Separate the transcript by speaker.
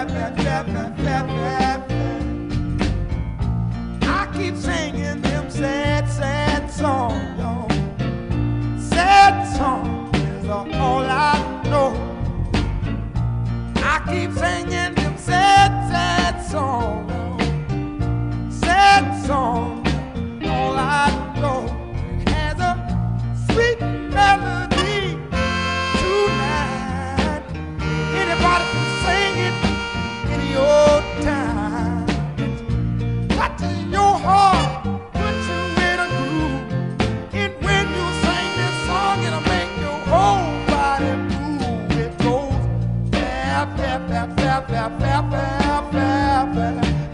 Speaker 1: I keep singing them sad, sad songs, y'all. Sad songs is all I know. I keep singing them sad, sad songs, y'all. Sad songs, all I know. It has a sweet melody tonight. Anybody can sing it in your time. Touching your heart, put you in a groove. And when you sing this song, it'll make your whole body move. It goes bap, bap, bap, bap, bap, bap, bap, bap, bap.